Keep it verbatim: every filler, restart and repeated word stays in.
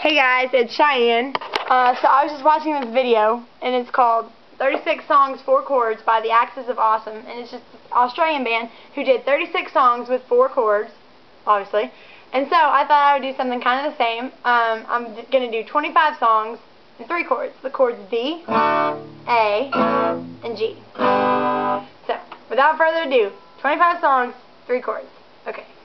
Hey guys, it's Cheyenne. Uh, so I was just watching this video, and it's called thirty-six Songs, Four Chords by the Axis of Awesome, and it's just an Australian band who did thirty-six songs with four chords, obviously. And so I thought I would do something kind of the same. Um, I'm going to do twenty-five songs and three chords. The chords D, A, and G. So, without further ado, twenty-five songs, three chords. Okay.